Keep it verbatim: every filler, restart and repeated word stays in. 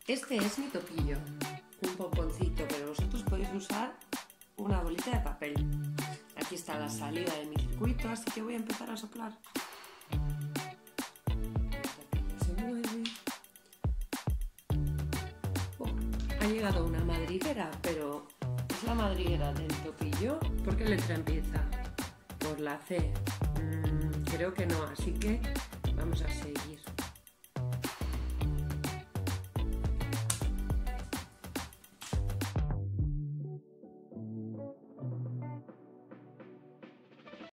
Este es mi topillo, un pomponcito, pero vosotros podéis usar una bolita de papel. Aquí está la salida de mi circuito, así que voy a empezar a soplar. Se mueve. Oh, ha llegado una madriguera, pero es la madriguera del topillo. ¿Por qué letra empieza? Por la C. Mm, creo que no, así que vamos a seguir.